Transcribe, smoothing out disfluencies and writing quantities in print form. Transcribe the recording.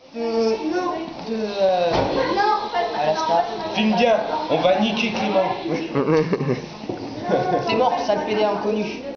Alaska. Filme bien, on va niquer Clément. T'es mort, sale pédé inconnu.